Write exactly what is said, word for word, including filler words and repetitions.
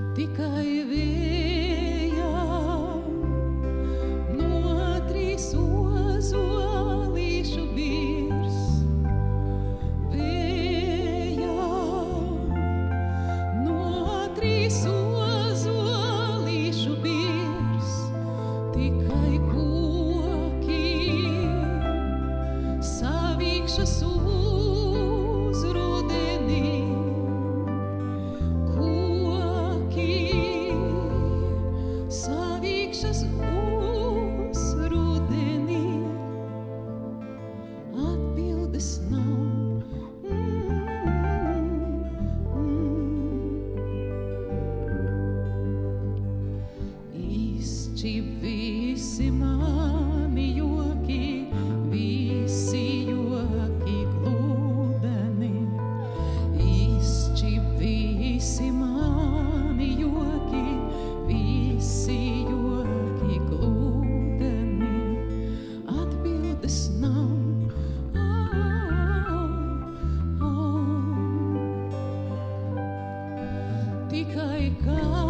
tikai vējām no trīs ozolīšu birs. Vējām no trīs ozolīšu birs, tikai kokiem savīkšas uz rudenī. Savīkšas uz rudenī, atbildes nav. Izšķip visi mani joki, visi joki gludeni. Izšķip visi mani joki, visi joki gludeni, atbildes nav. Oh, oh. Tikai kā